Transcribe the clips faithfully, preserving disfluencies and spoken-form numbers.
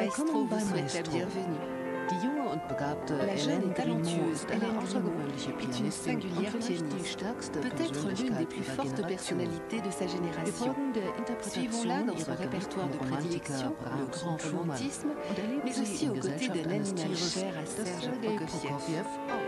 Maestro vous souhaite la bienvenue. La jeune et talentueuse Hélène Grimaud est une singulière pianiste, peut-être l'une des plus fortes personnalités de sa génération. Suivons-la dans son répertoire de prédilection, le grand romantisme, mais aussi aux côtés d'un animal cher à Serge Prokofiev.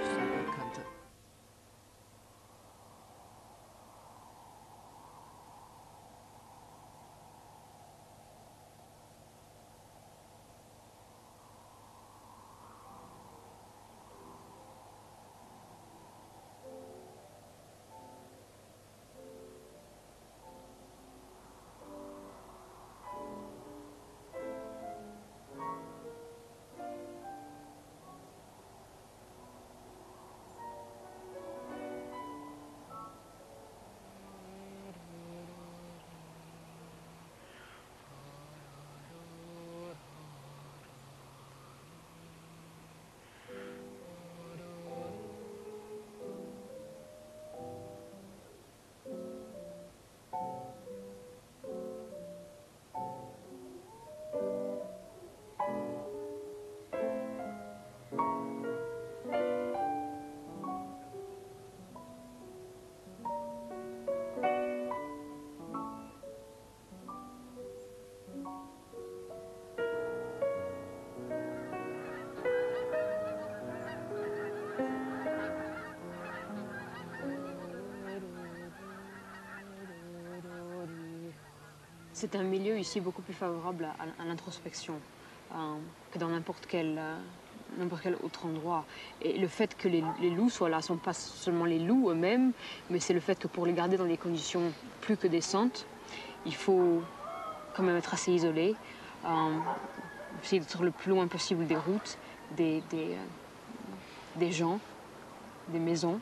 C'est un milieu ici beaucoup plus favorable à, à l'introspection euh, que dans n'importe quel, euh, n'importe quel autre endroit. Et le fait que les, les loups soient là, ne sont pas seulement les loups eux-mêmes, mais c'est le fait que pour les garder dans des conditions plus que décentes, il faut quand même être assez isolé, euh, essayer d'être le plus loin possible des routes, des, des, euh, des gens, des maisons.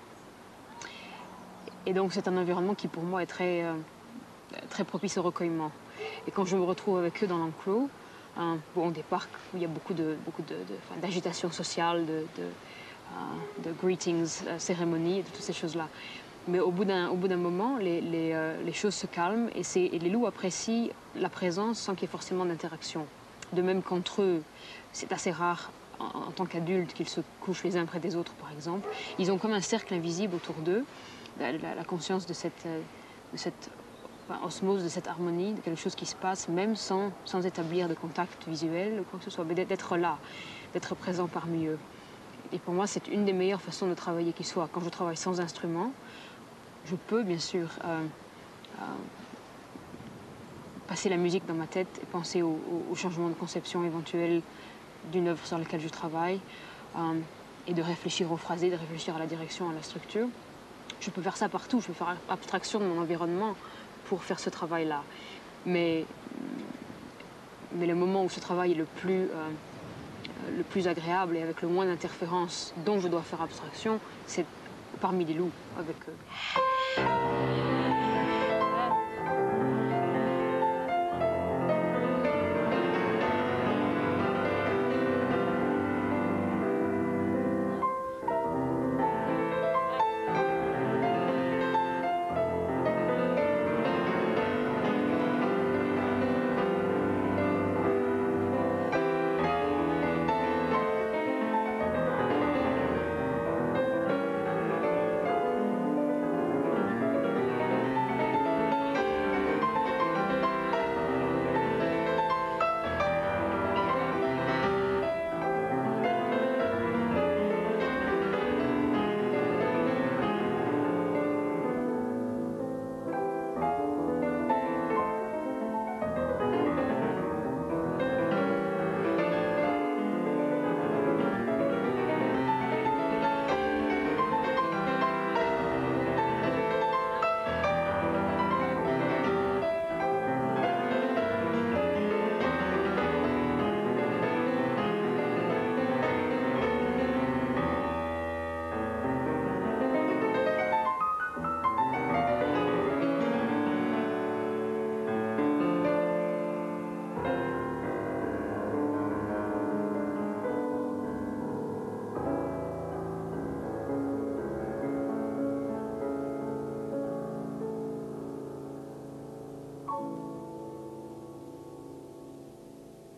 Et donc c'est un environnement qui pour moi est très, euh, très propice au recueillement. Et quand je me retrouve avec eux dans l'enclos, hein, bon, des parcs où il y a beaucoup de, beaucoup de, de, enfin, d'agitation sociale, de, de, uh, de greetings, uh, cérémonies, de toutes ces choses-là. Mais au bout d'un, au bout d'un moment, les, les, euh, les choses se calment et, c'est, et les loups apprécient la présence sans qu'il y ait forcément d'interaction. De même qu'entre eux, c'est assez rare en, en tant qu'adultes qu'ils se couchent les uns près des autres, par exemple. Ils ont comme un cercle invisible autour d'eux, la, la, la conscience de cette, de cette enfin, osmose, de cette harmonie, de quelque chose qui se passe, même sans, sans établir de contact visuel ou quoi que ce soit, mais d'être là, d'être présent parmi eux. Et pour moi, c'est une des meilleures façons de travailler qui soit. Quand je travaille sans instrument, je peux bien sûr euh, euh, passer la musique dans ma tête et penser au, au, au changement de conception éventuel d'une œuvre sur laquelle je travaille euh, et de réfléchir au phrasé, de réfléchir à la direction, à la structure. Je peux faire ça partout, je peux faire abstraction de mon environnement pour faire ce travail-là. Mais, mais le moment où ce travail est le plus, euh, le plus agréable et avec le moins d'interférences dont je dois faire abstraction, c'est parmi les loups, avec eux.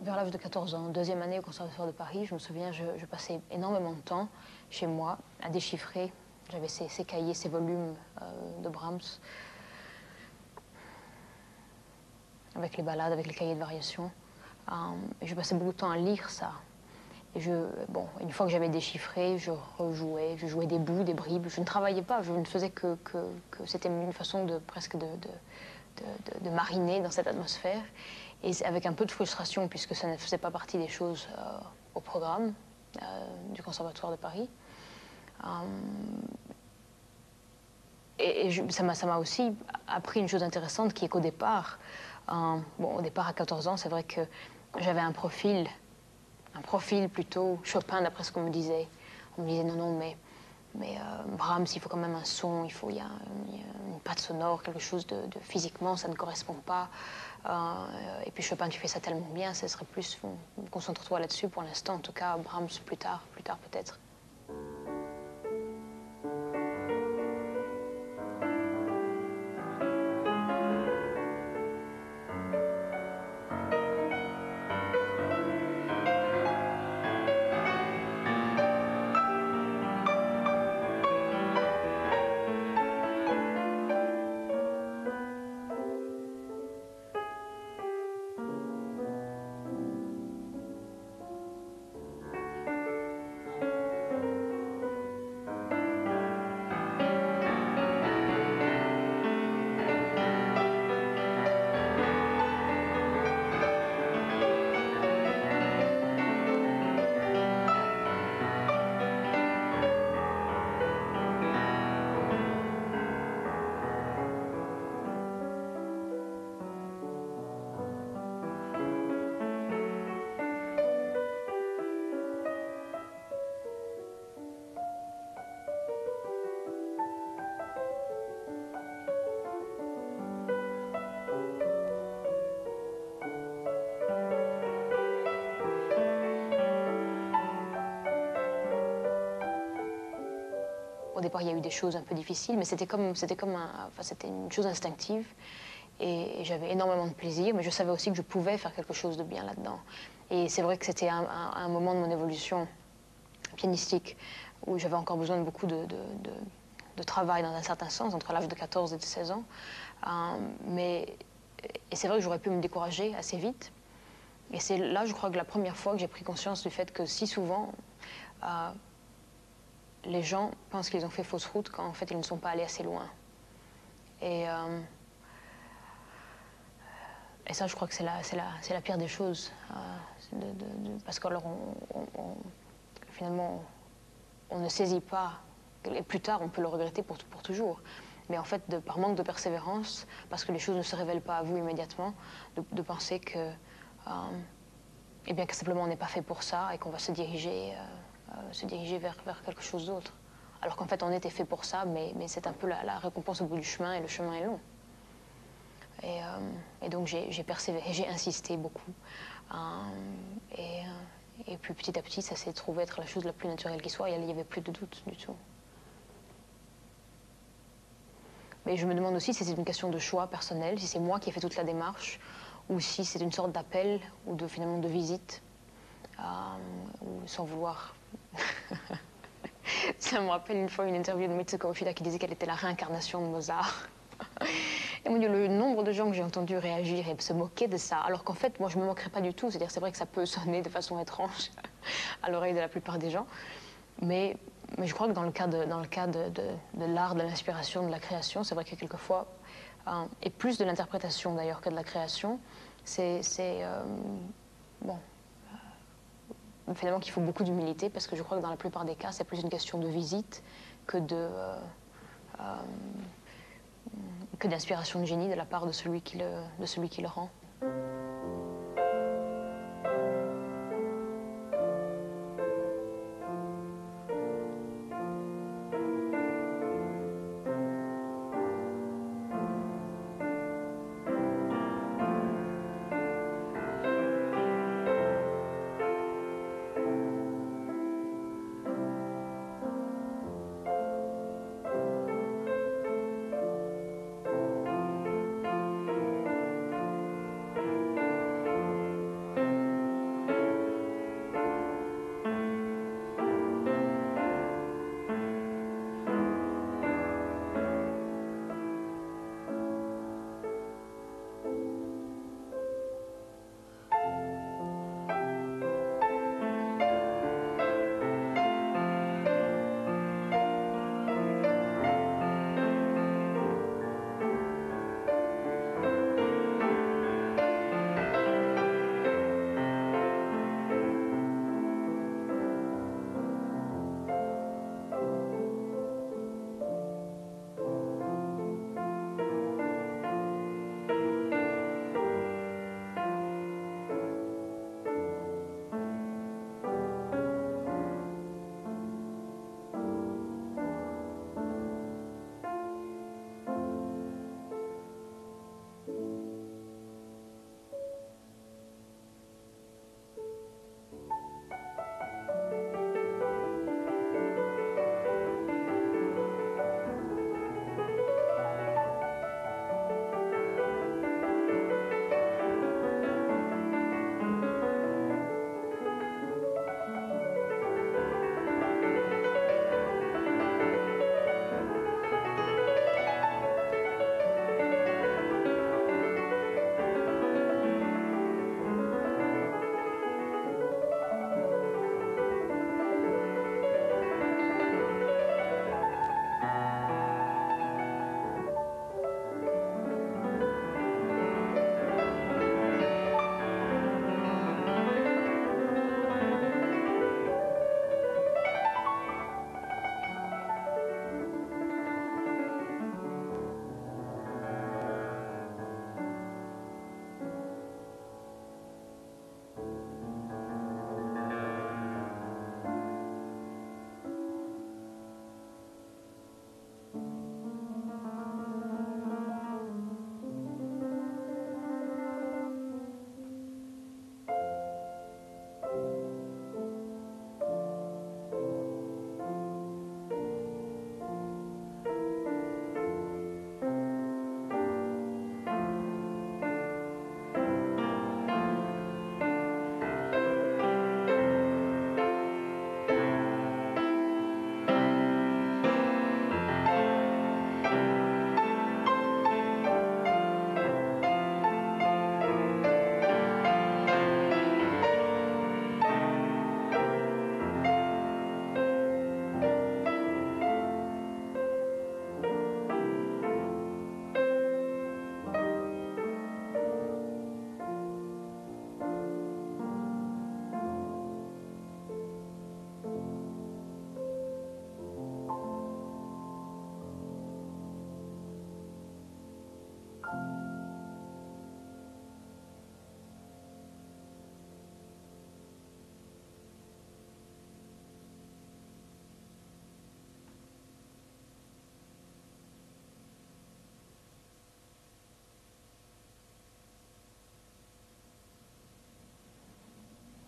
vers l'âge de quatorze ans, deuxième année au Conservatoire de Paris, je me souviens, je, je passais énormément de temps chez moi à déchiffrer. J'avais ces, ces cahiers, ces volumes euh, de Brahms, avec les ballades, avec les cahiers de variations. Euh, et je passais beaucoup de temps à lire ça. Et je, bon, une fois que j'avais déchiffré, je rejouais, je jouais des bouts, des bribes. Je ne travaillais pas, je ne faisais que... que, que c'était une façon de, presque de, de, de, de, de mariner dans cette atmosphère. Et avec un peu de frustration, puisque ça ne faisait pas partie des choses euh, au programme euh, du Conservatoire de Paris. Euh, et et je, ça m'a aussi appris une chose intéressante, qui est qu'au départ, euh, bon, au départ à quatorze ans, c'est vrai que j'avais un profil, un profil plutôt Chopin, d'après ce qu'on me disait. On me disait non, non, mais, mais euh, Brahms, il faut quand même un son, il faut, il y a, il y a une patte sonore, quelque chose de, de physiquement, ça ne correspond pas. Euh, et puis Chopin, tu fais ça tellement bien, ce serait plus, bon, concentre-toi là-dessus pour l'instant, en tout cas, Brahms plus tard, plus tard peut-être. Au départ, il y a eu des choses un peu difficiles, mais c'était comme, c'était comme un, enfin, c'était une chose instinctive. Et, et j'avais énormément de plaisir, mais je savais aussi que je pouvais faire quelque chose de bien là-dedans. Et c'est vrai que c'était un, un, un moment de mon évolution pianistique où j'avais encore besoin de beaucoup de, de, de, de travail dans un certain sens, entre l'âge de quatorze et de seize ans. Euh, mais, et c'est vrai que j'aurais pu me décourager assez vite. Et c'est là, je crois, que la première fois que j'ai pris conscience du fait que si souvent, euh, les gens pensent qu'ils ont fait fausse route quand en fait ils ne sont pas allés assez loin. Et, euh, et ça, je crois que c'est la, la, la pire des choses. Euh, de, de, de, parce que alors on, on, on, finalement, on ne saisit pas. Et plus tard, on peut le regretter pour, pour toujours. Mais en fait, de, par manque de persévérance, parce que les choses ne se révèlent pas à vous immédiatement, de, de penser que, euh, eh bien, que simplement on n'est pas fait pour ça et qu'on va se diriger. Euh, Euh, se diriger vers, vers quelque chose d'autre. Alors qu'en fait, on était fait pour ça, mais, mais c'est un peu la, la récompense au bout du chemin, et le chemin est long. Et, euh, et donc, j'ai persévéré, j'ai insisté beaucoup. Euh, et, et puis, petit à petit, ça s'est trouvé être la chose la plus naturelle qui soit, et il n'y avait plus de doute du tout. Mais je me demande aussi si c'est une question de choix personnel, si c'est moi qui ai fait toute la démarche, ou si c'est une sorte d'appel, ou de, finalement de visite, euh, ou sans vouloir... Ça me rappelle une fois une interview de Mitsuko Ofida qui disait qu'elle était la réincarnation de Mozart. Et mon Dieu, le nombre de gens que j'ai entendu réagir et se moquer de ça, alors qu'en fait, moi, je ne me moquerais pas du tout. C'est-à-dire, c'est vrai que ça peut sonner de façon étrange à l'oreille de la plupart des gens. Mais, mais je crois que dans le cas de, dans le cas de, de, de l'art, de l'inspiration, de la création, c'est vrai que quelquefois, euh, et plus de l'interprétation d'ailleurs que de la création, c'est... Euh, bon... Finalement qu'il faut beaucoup d'humilité, parce que je crois que dans la plupart des cas, c'est plus une question de visite que de euh, euh, que d'inspiration de génie de la part de celui qui le, de celui qui le rend.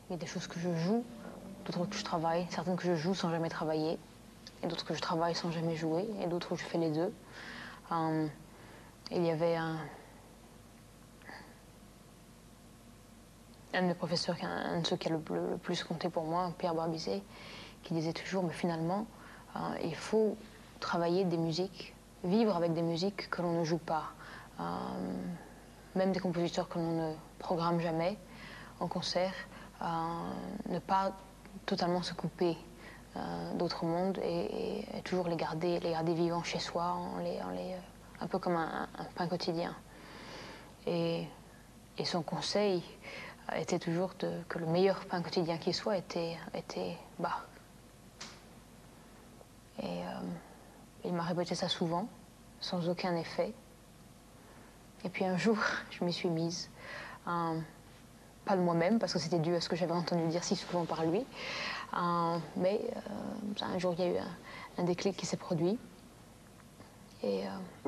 il y a des choses que je joue, d'autres que je travaille, certaines que je joue sans jamais travailler, et d'autres que je travaille sans jamais jouer, et d'autres où je fais les deux. Um, il y avait un, un de mes professeurs, un de ceux qui a le, le, le plus compté pour moi, Pierre Barbizet, qui disait toujours, mais finalement, uh, il faut travailler des musiques, vivre avec des musiques que l'on ne joue pas. Um, même des compositeurs que l'on ne programme jamais en concert, uh, ne pas totalement se couper euh, d'autres mondes et, et, et toujours les garder, les garder vivants chez soi, en les, en les, un peu comme un, un pain quotidien. Et, et son conseil était toujours de, que le meilleur pain quotidien qui soit était, était Bach. Et euh, il m'a répété ça souvent, sans aucun effet. Et puis un jour, je m'y suis mise. Euh, pas de moi-même, parce que c'était dû à ce que j'avais entendu dire si souvent par lui. Euh, mais euh, un jour, il y a eu un, un déclic qui s'est produit. Et... Euh,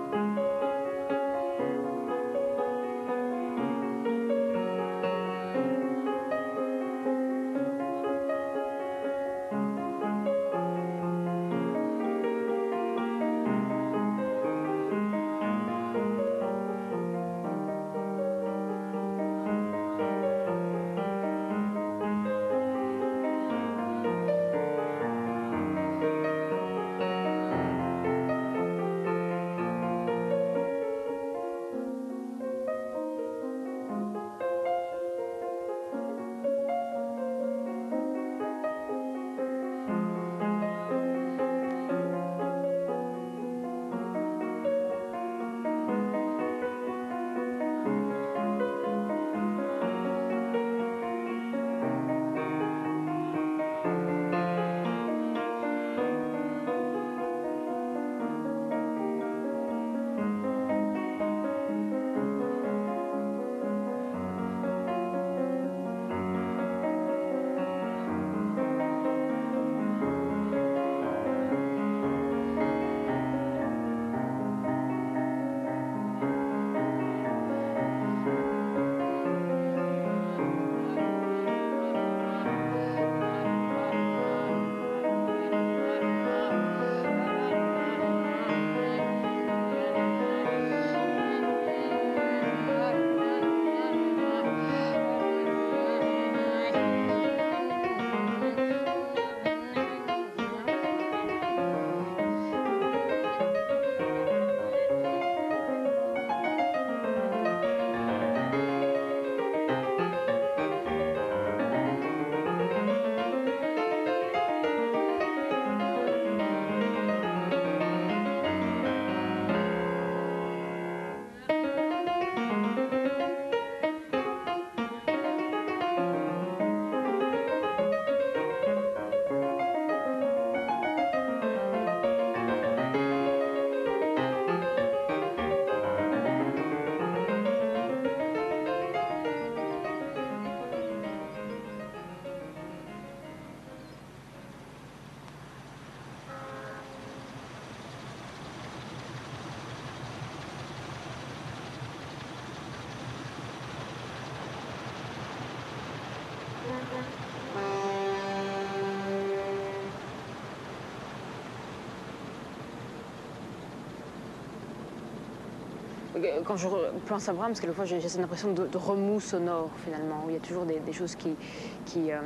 Quand je pense à Brahms, quelquefois j'ai cette impression de, de remous sonore finalement, où il y a toujours des, des choses qui, qui euh,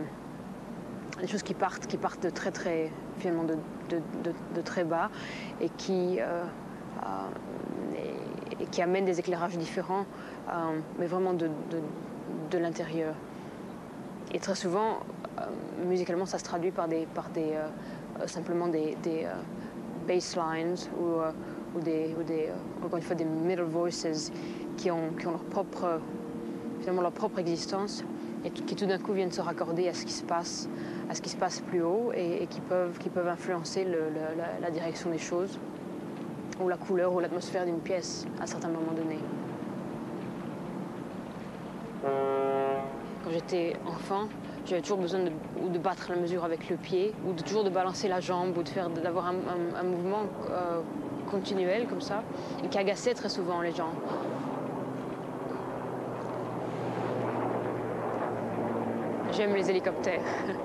des choses qui partent, qui partent de très très finalement de, de, de, de très bas et qui euh, euh, et, et qui amènent des éclairages différents, euh, mais vraiment de, de, de l'intérieur. Et très souvent, euh, musicalement, ça se traduit par des par des euh, simplement des, des euh, basslines ou euh, ou des, ou des euh, encore une fois des middle voices qui ont, qui ont leur propre, finalement leur propre existence et qui tout d'un coup viennent se raccorder à ce qui se passe, à ce qui se passe plus haut et, et qui peuvent, qui peuvent influencer le, le, la, la direction des choses ou la couleur ou l'atmosphère d'une pièce à certains moments donnés. Quand j'étais enfant, j'avais toujours besoin de, ou de battre la mesure avec le pied ou de, toujours de balancer la jambe ou de faire, d'avoir un, un, un mouvement euh, continuel comme ça, et qui agaçait très souvent les gens. j'aime les hélicoptères.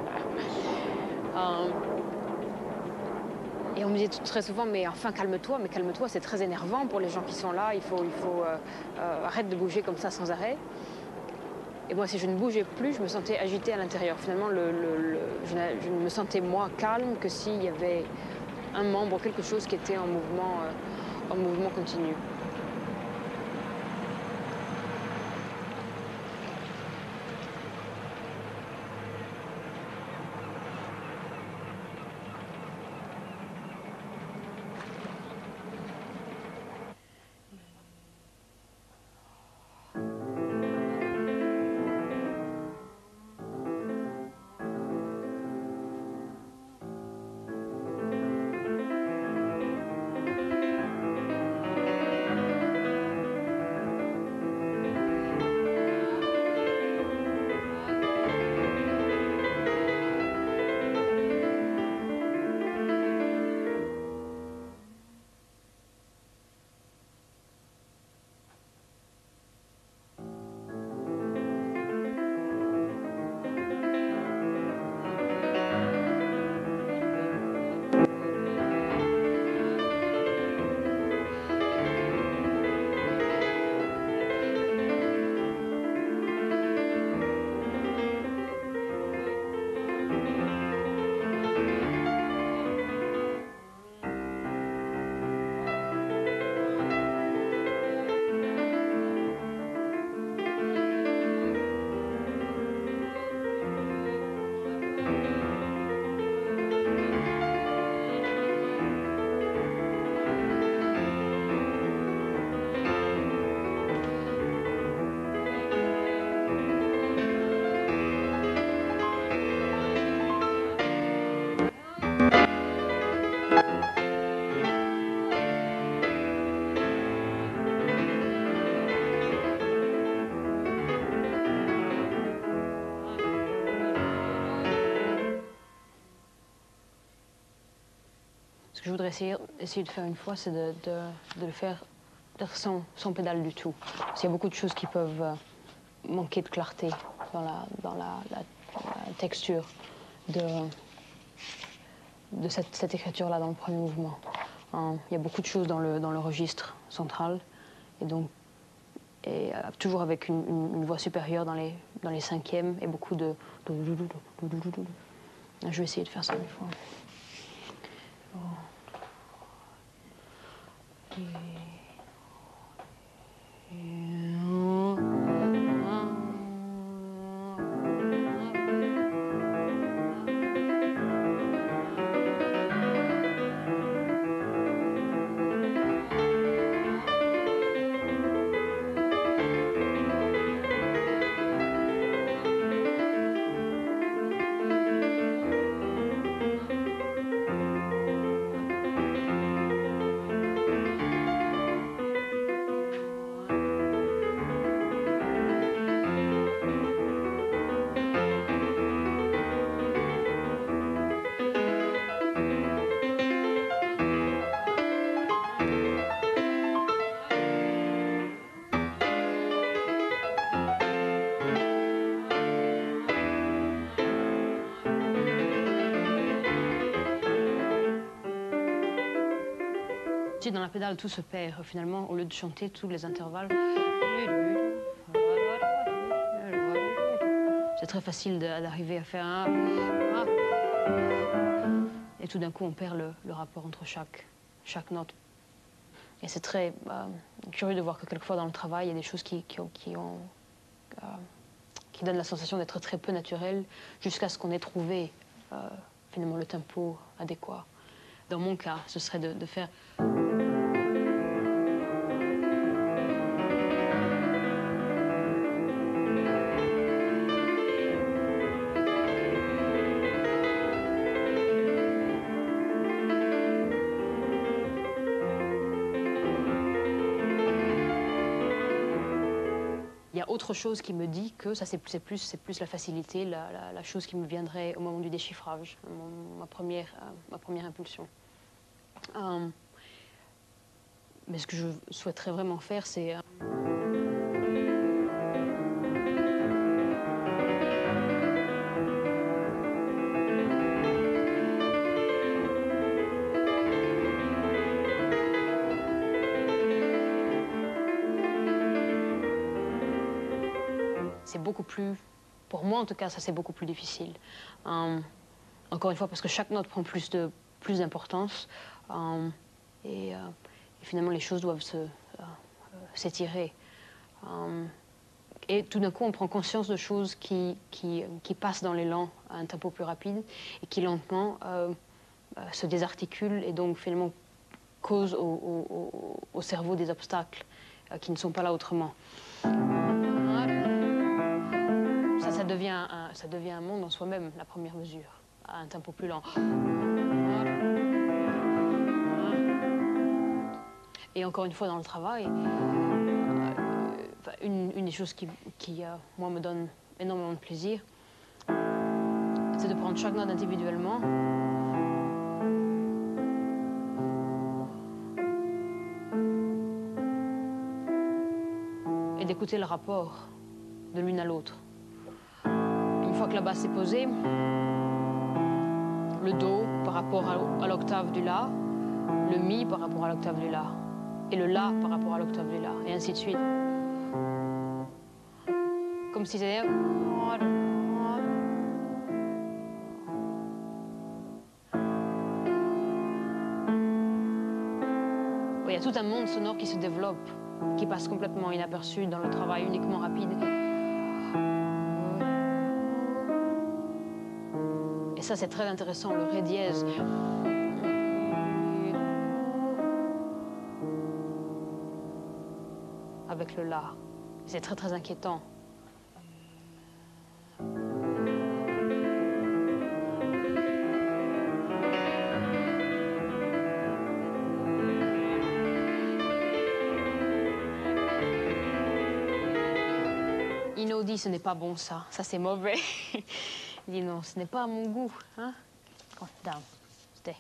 um, et on me dit très souvent, mais enfin calme-toi, mais calme-toi, c'est très énervant pour les gens qui sont là, il faut, il faut euh, euh, arrête de bouger comme ça sans arrêt. Et moi, si je ne bougeais plus, je me sentais agitée à l'intérieur. Finalement, le, le, le, je, je ne me sentais moins calme que s'il y avait un membre, quelque chose qui était en mouvement, euh, en mouvement continu. Ce que je voudrais essayer, essayer de faire une fois, c'est de, de, de le faire sans, sans pédale du tout. Parce qu'il y a beaucoup de choses qui peuvent manquer de clarté dans la, dans la, la, la texture de, de cette, cette écriture-là dans le premier mouvement. Hein, il y a beaucoup de choses dans le, dans le registre central, et donc et, euh, toujours avec une, une, une voix supérieure dans les, dans les cinquièmes et beaucoup de... Je vais essayer de faire ça une fois. Oh. Et... Et... Dans la pédale, tout se perd. Finalement, au lieu de chanter tous les intervalles, c'est très facile d'arriver à faire un... Et tout d'un coup, on perd le, le rapport entre chaque, chaque note. Et c'est très euh, curieux de voir que quelquefois dans le travail, il y a des choses qui, qui, qui, ont, euh, qui donnent la sensation d'être très peu naturelles jusqu'à ce qu'on ait trouvé euh, finalement le tempo adéquat. Dans mon cas, ce serait de, de faire... Il y a autre chose qui me dit que ça, c'est plus, c'est plus la facilité, la, la, la chose qui me viendrait au moment du déchiffrage, mon, ma, première, euh, ma première impulsion. Euh, mais ce que je souhaiterais vraiment faire, c'est... Euh, c'est beaucoup plus, pour moi en tout cas, ça c'est beaucoup plus difficile. Euh, encore une fois, parce que chaque note prend plus de, plus d'importance euh, et, euh, et finalement les choses doivent se, euh, s'étirer. Euh, et tout d'un coup, on prend conscience de choses qui, qui, qui passent dans l'élan à un tempo plus rapide et qui lentement euh, euh, se désarticulent et donc finalement causent au, au, au cerveau des obstacles euh, qui ne sont pas là autrement. Ça, ça, devient un, ça devient un monde en soi-même, la première mesure, à un tempo plus lent. Et encore une fois, dans le travail, euh, une, une des choses qui, qui euh, moi, me donne énormément de plaisir, c'est de prendre chaque note individuellement et d'écouter le rapport de l'une à l'autre. Une fois que la basse est posée, le Do par rapport à l'octave du La, le Mi par rapport à l'octave du La, et le La par rapport à l'octave du La, et ainsi de suite. Comme si c'était... Il y a tout un monde sonore qui se développe, qui passe complètement inaperçu dans le travail uniquement rapide. Et ça, c'est très intéressant, le Ré dièse. Avec le La. C'est très, très inquiétant. Ino dit, ce n'est pas bon ça, ça c'est mauvais. Il dit non, ce n'est pas à mon goût. Hein? Down, stay.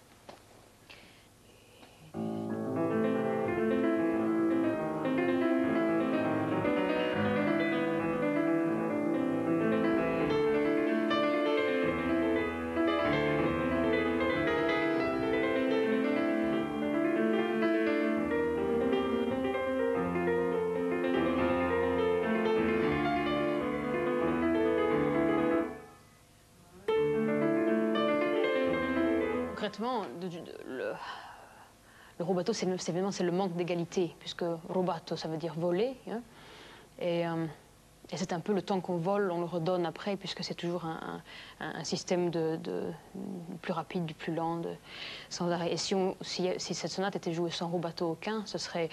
Concrètement, de, de, le, le rubato, c'est évidemment le manque d'égalité, puisque rubato, ça veut dire voler. Hein, et euh, et c'est un peu le temps qu'on vole, on le redonne après, puisque c'est toujours un, un, un système de, de, du plus rapide, du plus lent, de, sans arrêt. Et si, on, si, si cette sonate était jouée sans rubato aucun, ce serait...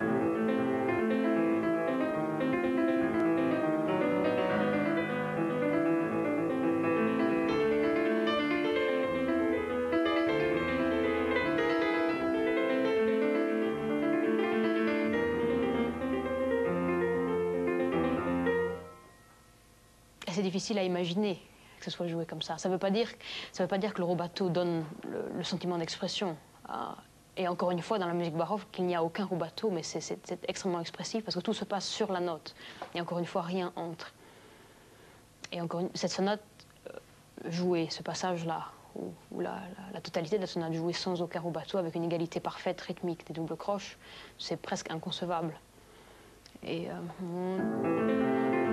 C'est difficile à imaginer que ce soit joué comme ça. Ça ne veut pas dire, ça veut pas dire que le rubato donne le, le sentiment d'expression. Euh, et encore une fois, dans la musique baroque, qu'il n'y a aucun rubato, mais c'est extrêmement expressif parce que tout se passe sur la note. Et encore une fois, rien entre. Et encore une, cette sonate euh, jouée, ce passage-là, où, où la, la, la totalité de la sonate jouée sans aucun rubato, avec une égalité parfaite, rythmique des doubles croches, c'est presque inconcevable. Et... Euh,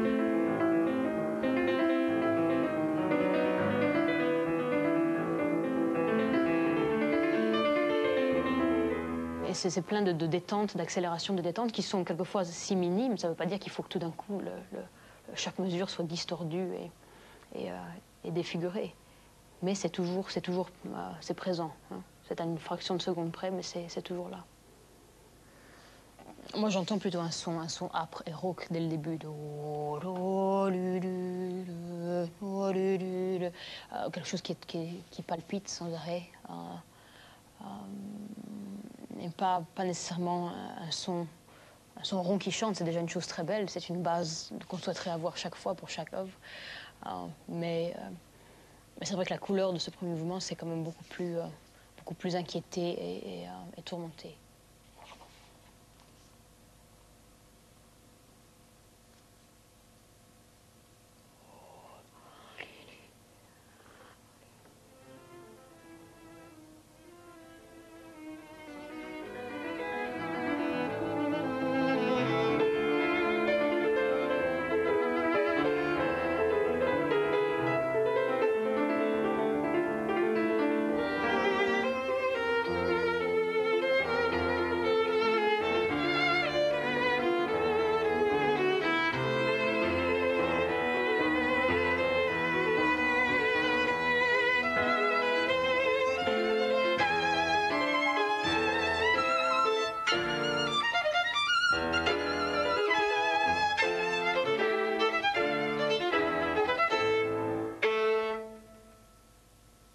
c'est plein de, de détente, d'accélération de détente qui sont quelquefois si minimes. Ça ne veut pas dire qu'il faut que tout d'un coup, le, le, chaque mesure soit distordue et, et, euh, et défigurée. Mais c'est toujours, c'est toujours euh, c'est présent. Hein. C'est à une fraction de seconde près, mais c'est toujours là. Moi, j'entends plutôt un son, un son âpre et rauque dès le début. De... Euh, quelque chose qui, qui, qui palpite sans arrêt. Euh, euh, et pas, pas nécessairement un son, un son rond qui chante, c'est déjà une chose très belle, c'est une base qu'on souhaiterait avoir chaque fois pour chaque œuvre. Euh, mais euh, mais c'est vrai que la couleur de ce premier mouvement, c'est quand même beaucoup plus, euh, beaucoup plus inquiété et, et, euh, et tourmenté.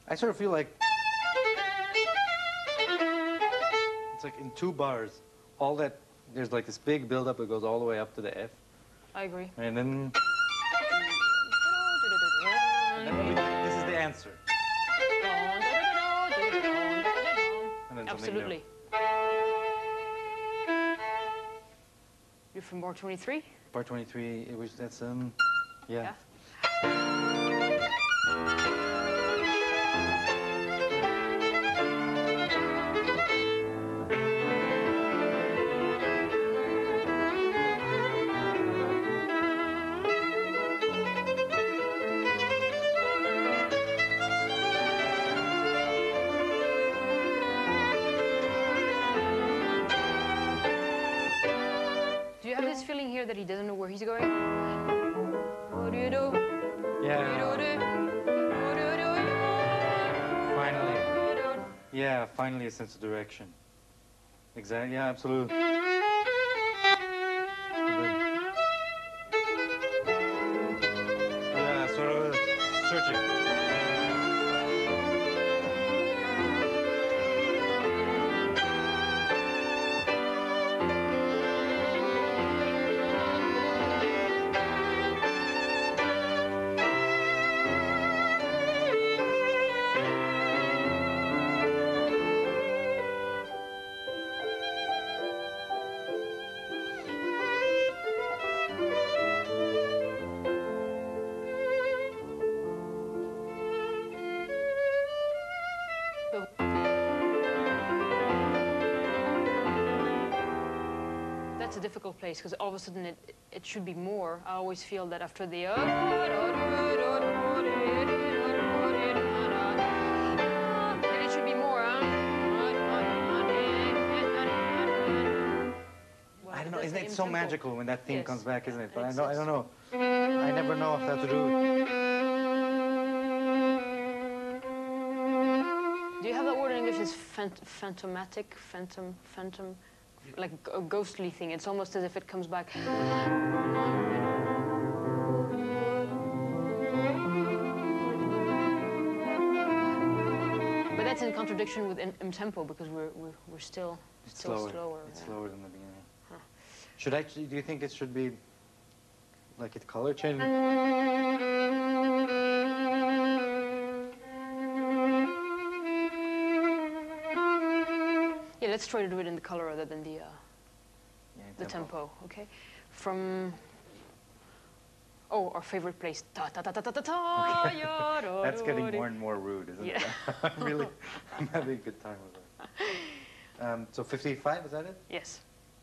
I sort of feel like it's like in two bars, all that, there's like this big build-up that goes all the way up to the F. I agree. And then, and then this is the answer. And then Absolutely. You're from bar twenty-three? Bar twenty-three, it was, that's, um, yeah. Yeah. Do you have this feeling here that he doesn't know where he's going? What do you do? Yeah. Finally. Yeah, finally a sense of direction. Exactly, yeah, absolutely. Yeah, sort of searching. That's a difficult place because all of a sudden it, it should be more. I always feel that after the then it should be more. Huh? I don't know, isn't it so tempo. magical when that theme Yes. comes back, isn't it? But I It's- don't, I don't know. I never know if that's to do with. Do you have that word in English? It's phant phantomatic, phantom, phantom, like a ghostly thing. It's almost as if it comes back. But that's in contradiction with in, in tempo because we're we're, we're still It's still slower. slower. It's yeah. slower than the beginning. Should actually, do you think it should be like it color changing? Yeah, let's try to do it in the color rather than the uh, Yeah, the tempo. Okay, from oh our favorite place. Ta ta ta ta ta ta ta. ya, da, That's da, getting da. more and more rude, isn't Yeah. it? I'm really, I'm having a good time with it. Um, so fifty-five, is that it? Yes.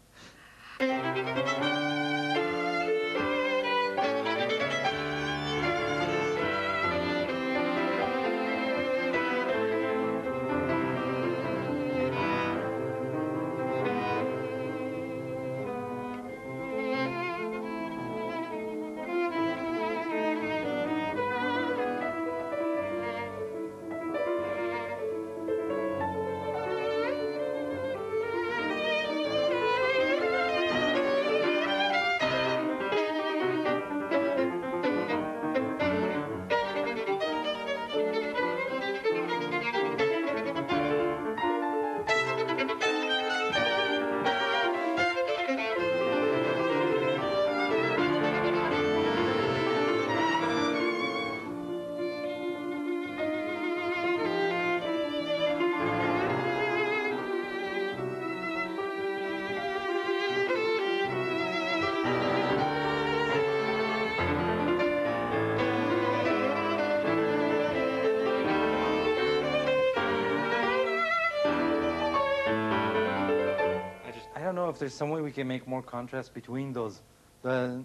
I don't know if there's some way we can make more contrast between those, the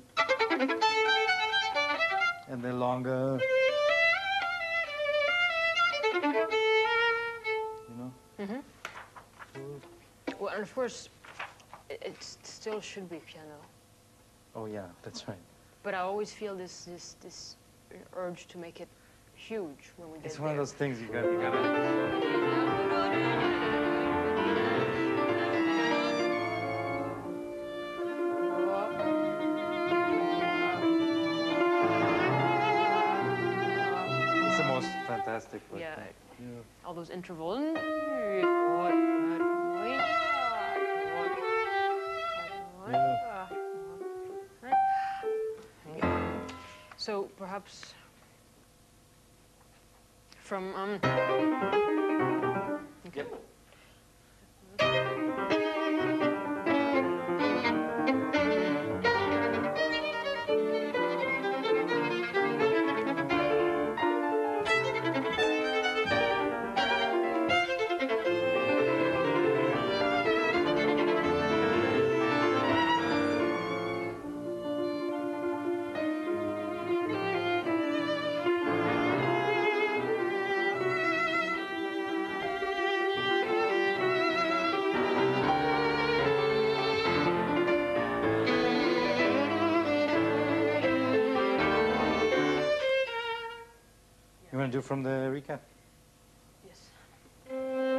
and the longer, you know. Mm-hmm. Well, and of course, it, it still should be piano. Oh yeah, that's right. But I always feel this this this urge to make it huge when we get It's one there. of those things you got, you gotta. It's the most fantastic fantastic. But, yeah, uh, yeah. all those intervals. So perhaps from um. Okay. Yep. You want to do from the recap? Yes.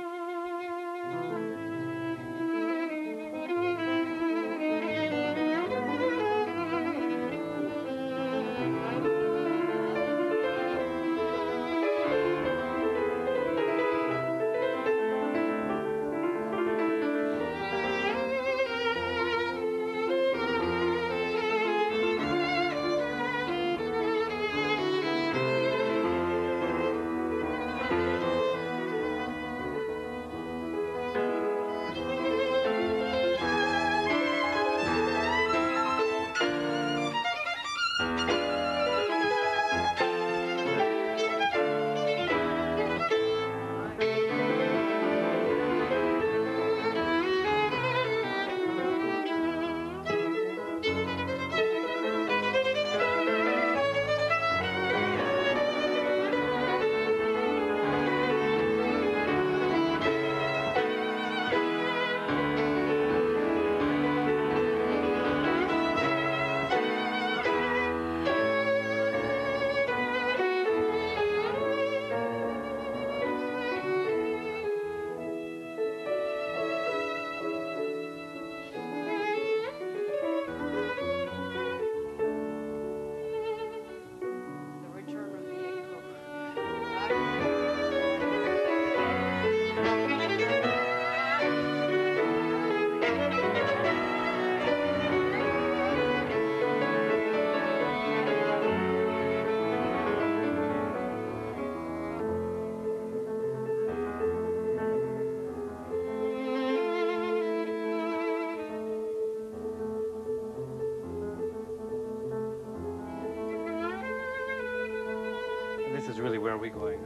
This is really where are we going?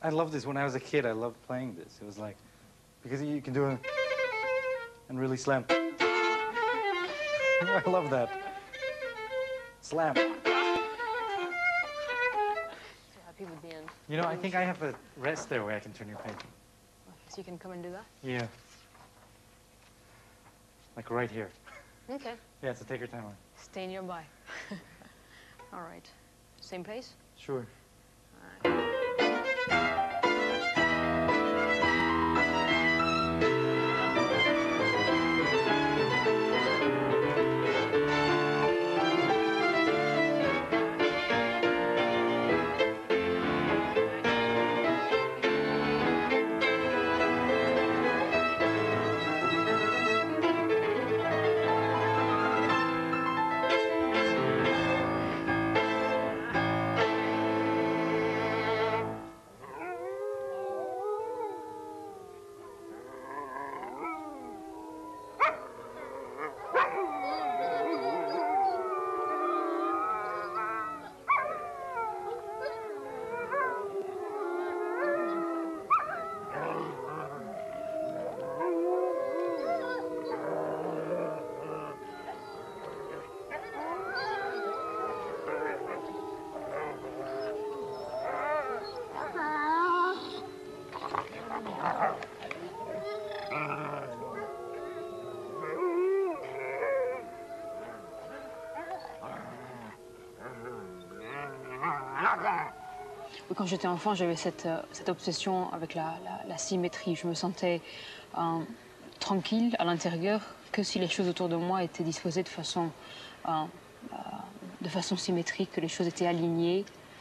I loved this when I was a kid. I loved playing this. It was like, because you can do it and really slam. I love that. Slam. So happy with the end. You know, I think I have a rest there where I can turn your painting. So you can come and do that? Yeah. Like right here. Okay. Yeah, so take your time on it. Stay nearby. All right. Same place? Sure. All right. Quand j'étais enfant, j'avais cette, cette obsession avec la, la, la symétrie. Je me sentais euh, tranquille à l'intérieur que si les choses autour de moi étaient disposées de façon, euh, euh, de façon symétrique, que les choses étaient alignées,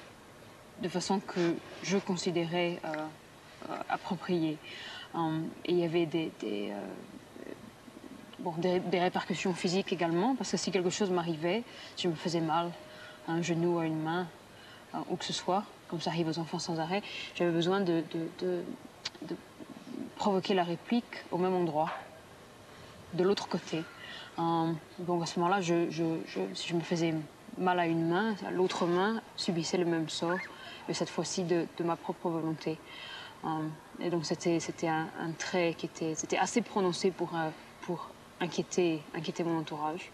de façon que je considérais euh, euh, appropriée. Euh, et il y avait des, des, euh, bon, des, des répercussions physiques également, parce que si quelque chose m'arrivait, si je me faisais mal, à un genou, à une main, euh, où que ce soit, comme ça arrive aux enfants sans arrêt, j'avais besoin de, de, de, de provoquer la réplique au même endroit, de l'autre côté. Euh, donc à ce moment-là, je, je, je, si je me faisais mal à une main, l'autre main subissait le même sort, mais cette fois-ci de, de ma propre volonté. Euh, et donc c'était un, un trait qui était, c'était assez prononcé pour, euh, pour inquiéter, inquiéter mon entourage.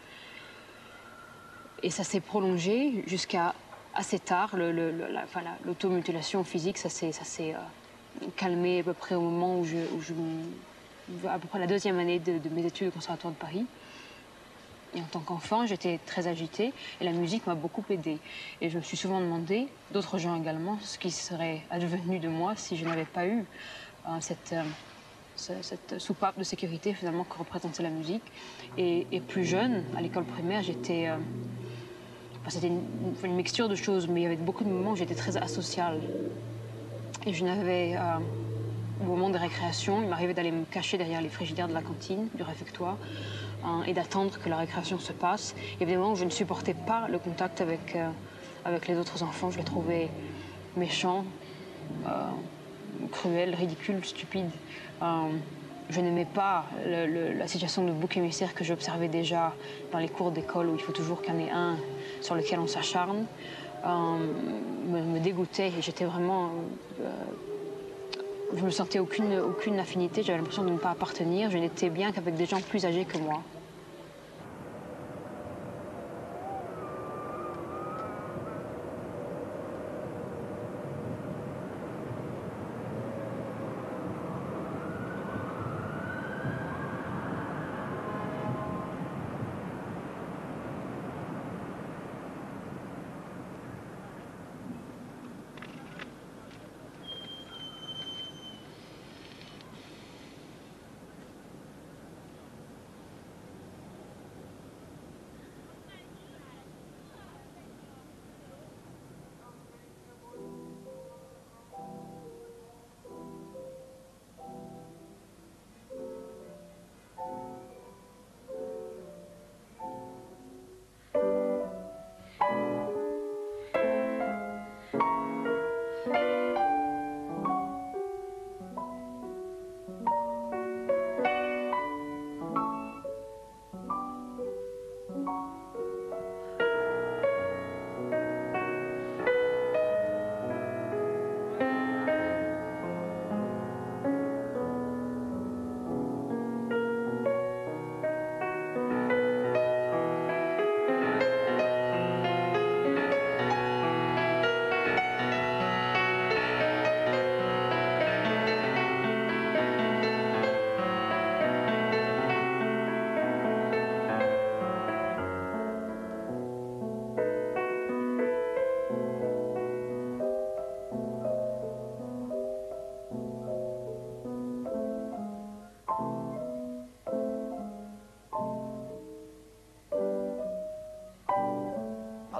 Et ça s'est prolongé jusqu'à assez tard. L'automutilation enfin, physique, ça s'est euh, calmé à peu près au moment où je, où je... à peu près la deuxième année de, de mes études au Conservatoire de Paris. Et en tant qu'enfant, j'étais très agitée et la musique m'a beaucoup aidée. Et je me suis souvent demandé, d'autres gens également, ce qui serait advenu de moi si je n'avais pas eu euh, cette, euh, cette soupape de sécurité finalement que représentait la musique. Et, et plus jeune, à l'école primaire, j'étais... Euh, enfin, c'était une, une mixture de choses, mais il y avait beaucoup de moments où j'étais très asociale. Et je n'avais... Euh, au moment des récréations, il m'arrivait d'aller me cacher derrière les frigidaires de la cantine, du réfectoire, hein, et d'attendre que la récréation se passe. Il y avait des moments où je ne supportais pas le contact avec, euh, avec les autres enfants. Je les trouvais méchants, euh, cruels, ridicules, stupides. Euh, je n'aimais pas le, le, la situation de bouc émissaire que j'observais déjà dans les cours d'école où il faut toujours qu'il y en ait un sur lequel on s'acharne. Euh, me, me dégoûtait et j'étais vraiment... Euh, Je ne me sentais aucune, aucune affinité, j'avais l'impression de ne pas appartenir. Je n'étais bien qu'avec des gens plus âgés que moi.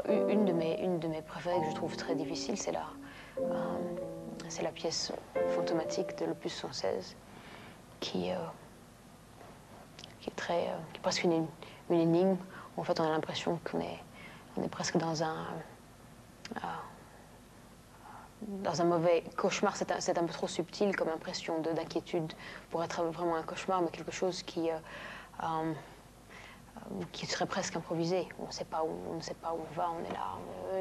une de mes, une de mes préférées que je trouve très difficile, c'est la, euh, c'est la pièce fantomatique de l'opus cent seize, qui, euh, qui est très, euh, qui est presque une, une énigme. En fait, on a l'impression qu'on est, on est presque dans un, euh, dans un mauvais cauchemar. C'est un, c'est un peu trop subtil comme impression de, d'inquiétude pour être vraiment un cauchemar, mais quelque chose qui, euh, euh, qui serait presque improvisé. On ne sait pas où, on ne sait pas où on va, on est là.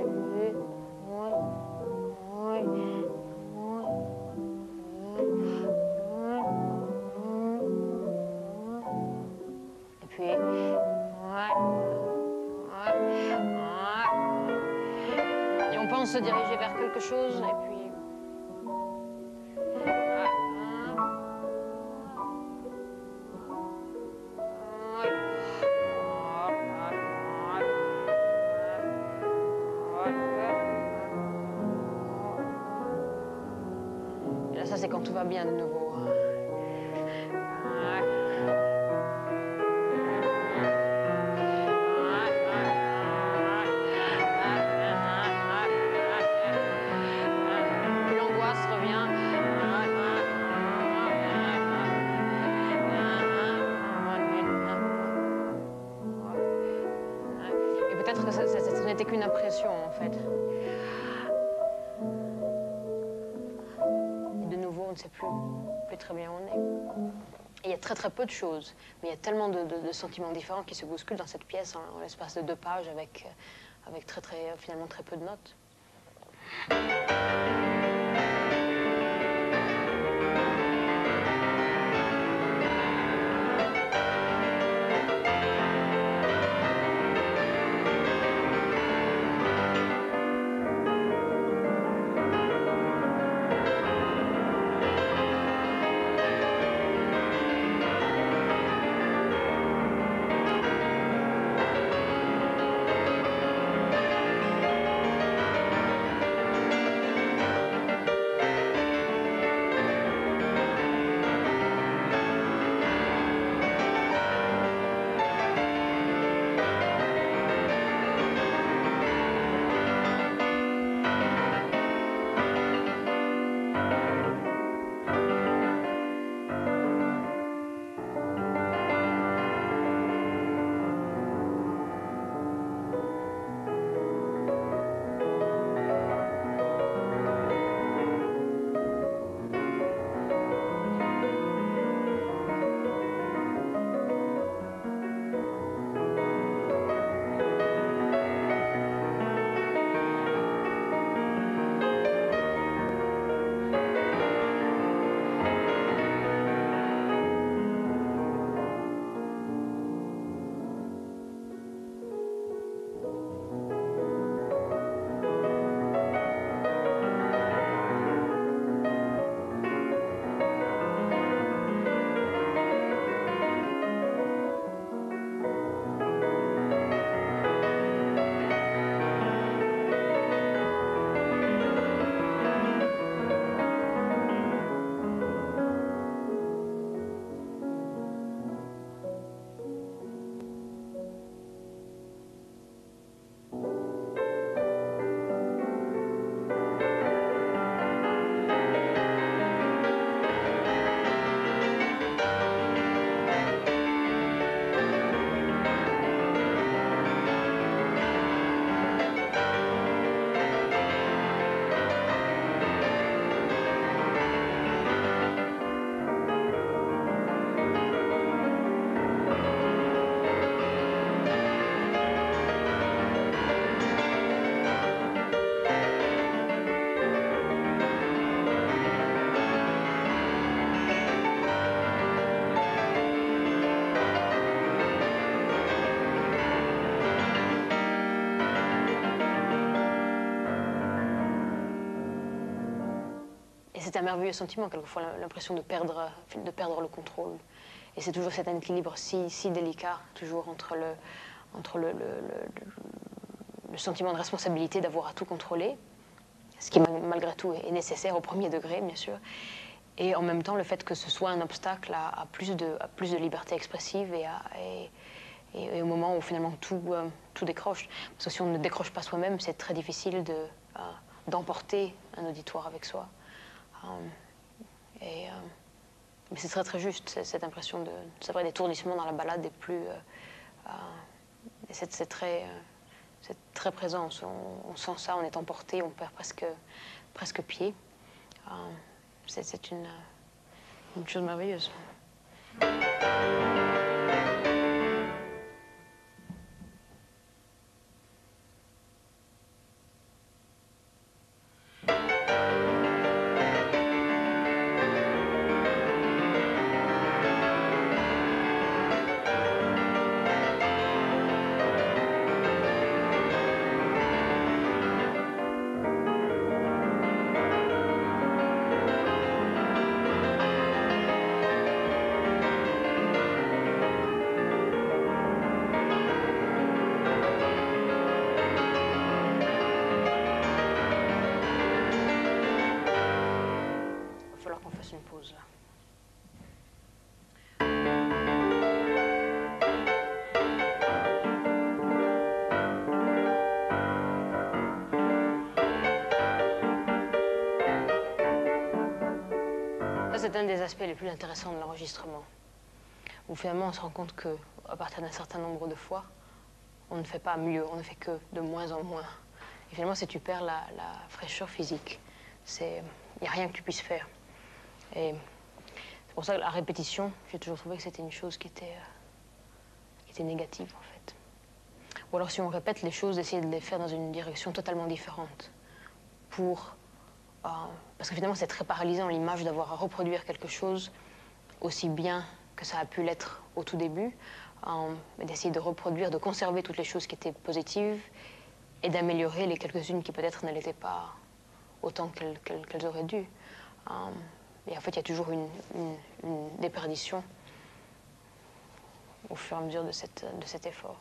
Et puis, et on pense se diriger vers quelque chose, et puis. Ça, c'est quand tout va bien de nouveau. Puis l'angoisse revient. Et peut-être que ça, ça, ça n'était qu'une impression, en fait. On ne sait plus, plus très bien où on est. Et il y a très très peu de choses, mais il y a tellement de, de, de sentiments différents qui se bousculent dans cette pièce en, en l'espace de deux pages avec, avec très, très, finalement très peu de notes. C'est un merveilleux sentiment, quelquefois, l'impression de perdre, de perdre le contrôle. Et c'est toujours cet équilibre si, si délicat, toujours entre le, entre le, le, le, le sentiment de responsabilité d'avoir à tout contrôler, ce qui malgré tout est nécessaire au premier degré, bien sûr, et en même temps le fait que ce soit un obstacle à, à, plus, de, à plus de liberté expressive et à, et, et, et au moment où finalement tout, euh, tout décroche. Parce que si on ne décroche pas soi-même, c'est très difficile de, euh, d'emporter un auditoire avec soi. Euh, et, euh, mais c'est très très juste, cette impression de... C'est vrai, des tournissements dans la balade des plus... Euh, euh, et c'est, c'est très... Euh, c'est très présent, on, on sent ça, on est emporté, on perd presque, presque pied. Euh, c'est, c'est une, une chose merveilleuse. Une pause là. Ça, c'est un des aspects les plus intéressants de l'enregistrement, où finalement on se rend compte qu'à partir d'un certain nombre de fois, on ne fait pas mieux, on ne fait que de moins en moins. Et finalement, si tu perds la, la fraîcheur physique, il n'y a rien que tu puisses faire. Et c'est pour ça que la répétition, j'ai toujours trouvé que c'était une chose qui était, euh, qui était négative, en fait. Ou alors, si on répète les choses, essayer de les faire dans une direction totalement différente. Pour, euh, parce que finalement, c'est très paralysant, l'image d'avoir à reproduire quelque chose aussi bien que ça a pu l'être au tout début, euh, d'essayer de reproduire, de conserver toutes les choses qui étaient positives et d'améliorer les quelques-unes qui peut-être ne l'étaient pas autant qu'elles, qu'elles, qu'elles auraient dû. Euh, Et en fait, il y a toujours une, une, une déperdition au fur et à mesure de, cette, de cet effort.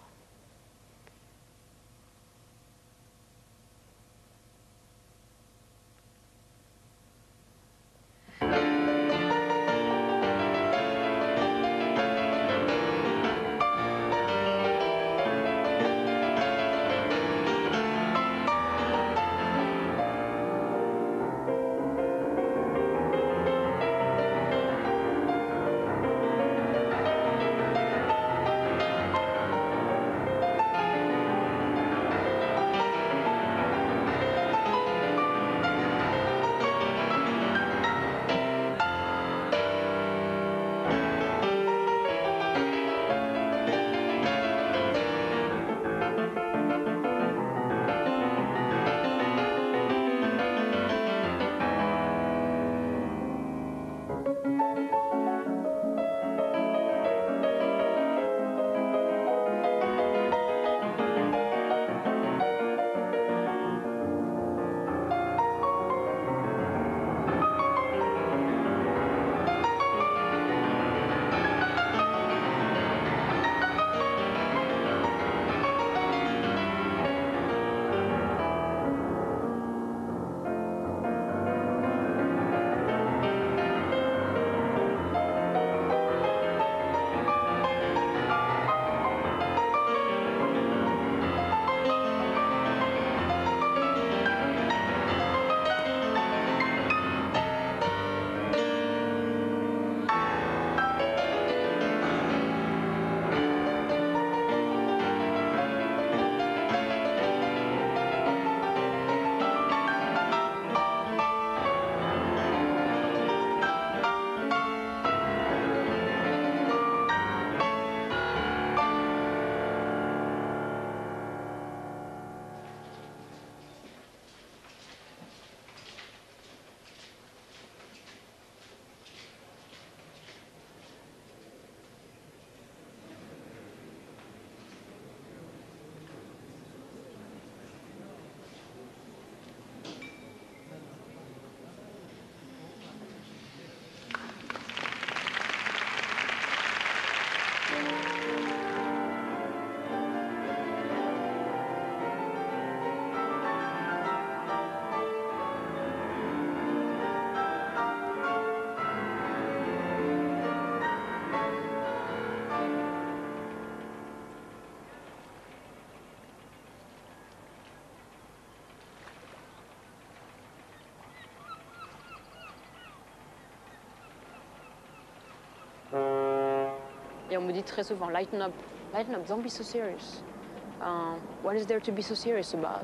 Et on me dit très souvent, lighten up, lighten up, don't be so serious. Uh, what is there to be so serious about?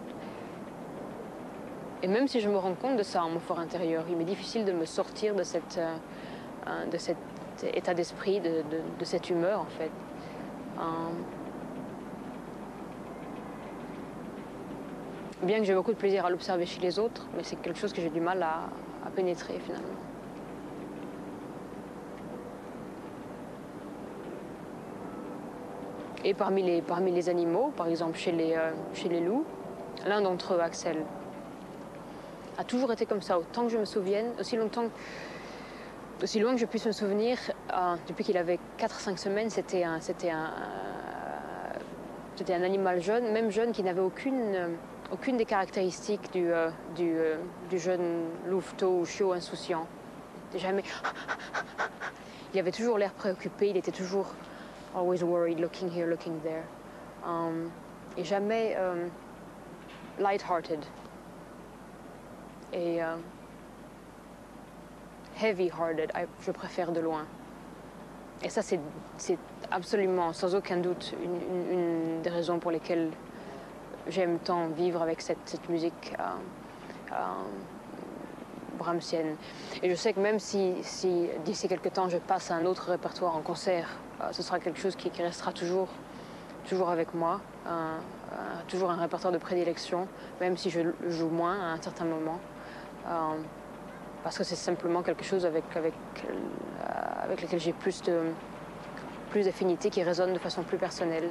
Et même si je me rends compte de ça en mon fort intérieur, il m'est difficile de me sortir de, cette, euh, de cet état d'esprit, de, de, de cette humeur en fait. Um, bien que j'ai beaucoup de plaisir à l'observer chez les autres, mais c'est quelque chose que j'ai du mal à, à pénétrer finalement. Et parmi les, parmi les animaux, par exemple chez les, euh, chez les loups, l'un d'entre eux, Axel, a toujours été comme ça, autant que je me souvienne, aussi longtemps, aussi loin que je puisse me souvenir, euh, depuis qu'il avait quatre cinq semaines, c'était un, c'était un, euh, c'était un animal jeune, même jeune, qui n'avait aucune, euh, aucune des caractéristiques du, euh, du, euh, du jeune louveteau ou chiot insouciant. Jamais... Il avait toujours l'air préoccupé, il était toujours always worried, looking here, looking there. Um, et jamais um, light-hearted. Et uh, heavy-hearted, je préfère de loin. Et ça, c'est absolument, sans aucun doute, une, une, une des raisons pour lesquelles j'aime tant vivre avec cette, cette musique uh, uh, brahmsienne. Et je sais que même si, si d'ici quelque temps je passe à un autre répertoire en concert, uh, ce sera quelque chose qui, qui restera toujours, toujours avec moi, uh, uh, toujours un répertoire de prédilection, même si je joue moins à un certain moment. Euh, parce que c'est simplement quelque chose avec, avec, euh, avec lequel j'ai plus de, plus d'affinité, qui résonne de façon plus personnelle.